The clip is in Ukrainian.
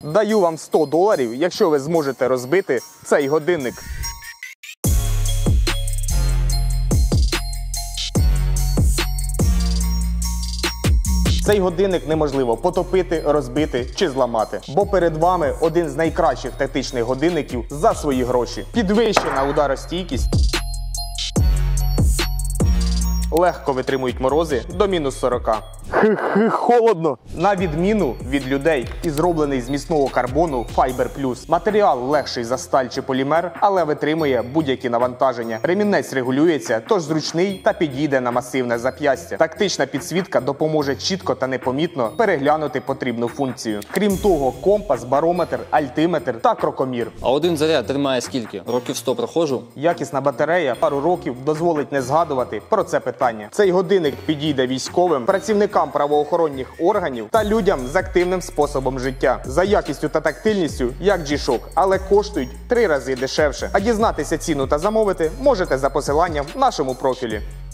Даю вам $100, якщо ви зможете розбити цей годинник. Цей годинник неможливо потопити, розбити чи зламати, бо перед вами один з найкращих тактичних годинників за свої гроші. Підвищена ударостійкість, легко витримують морози до мінус 40. Холодно! На відміну від людей і зроблений з міцного карбону Fiber Plus. Матеріал легший за сталь чи полімер, але витримує будь-які навантаження. Ремінець регулюється, тож зручний та підійде на масивне зап'ястя. Тактична підсвітка допоможе чітко та непомітно переглянути потрібну функцію. Крім того, компас, барометр, альтиметр та крокомір. А один заряд тримає скільки? Років 100 проходжу? Якісна батарея пару років дозволить не згадувати про це питання. Цей годинник підійде військовим, працівникам правоохоронних органів та людям з активним способом життя. За якістю та тактильністю, як G-Shock, але коштують 3 рази дешевше. А дізнатися ціну та замовити можете за посиланням в нашому профілі.